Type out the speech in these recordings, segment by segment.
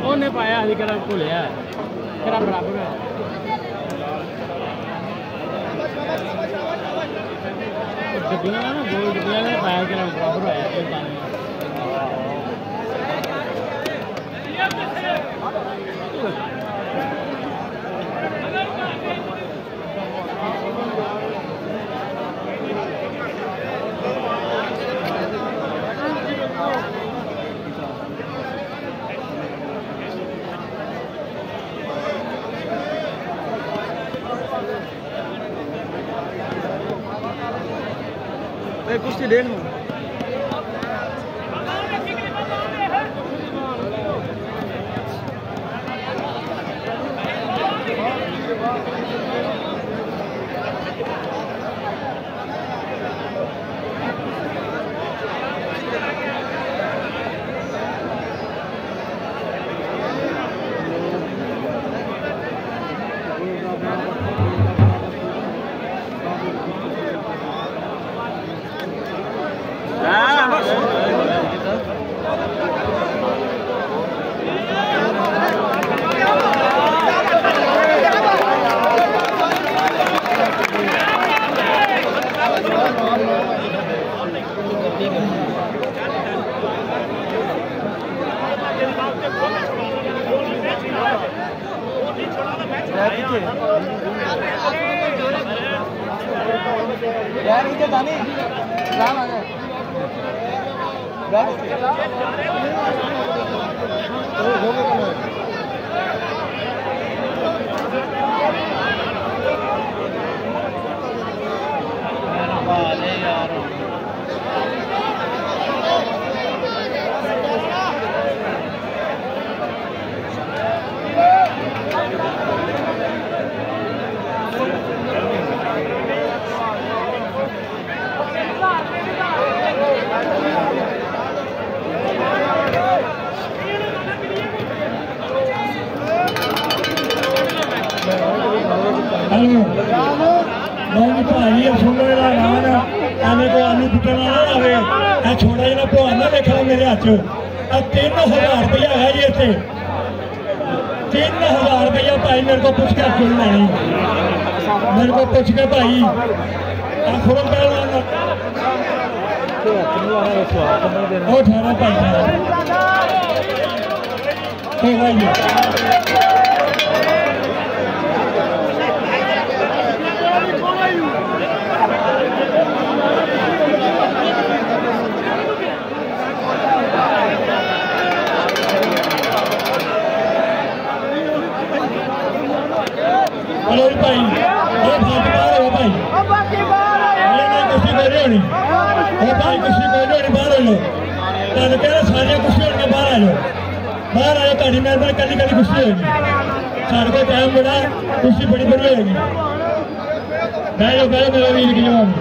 उन्हें पाया अभी करा भुलिया करा बराबर है डब्बियां ना गोल डब्बियां ने पाया करा बराबर है कुछ देख लो यार इधर दानी राम आ जाए भाई सुनो रान एवं को आलू पुटना ना आवे छोटा जहा भगवान ना देखना मेरे हाथ 3000 रुपया है जी इतने 3000 रुपया भाई मेरे को पूछ के क्यों लेनी मेरे को पूछ के भाई खुद उठाना भाई हेलो भाई वो भाग बाहर हो भाई ये नहीं कुछ बोल रही होनी वो भाई कुछ बोल रही होनी बाहर हो लो तो कह रहे सारे कुछ होने बाहर आ जाओ ताड़ी मेहरबानी कली कली कुछ होगी सारे को टाइम बड़ा कुछ बड़ी बड़ी होगी बह जाओ मेरा वीर की जवाब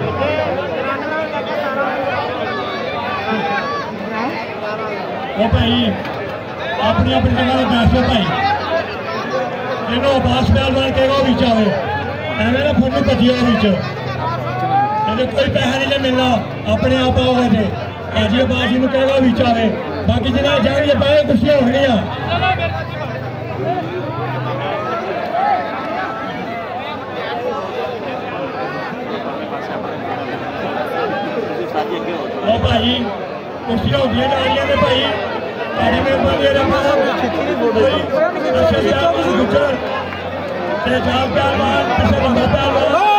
वो भाई अपनी अपनी जगह बैठ लो भाई इन्हों अब्बास पहलवान कहेगा वो बीच आवे एवं ना फोटो भजियो बीच कोई पैसा नहीं मिलना अपने आप आओगे थे हाजी अब्बास जी कहेगा बीच आवे बाकी जिन्हें जाएंगे पाए कुछ हो गई भाई कुर्सियां होंगे जा रही है भाई तारी मेहरबानी गुजर पहलवान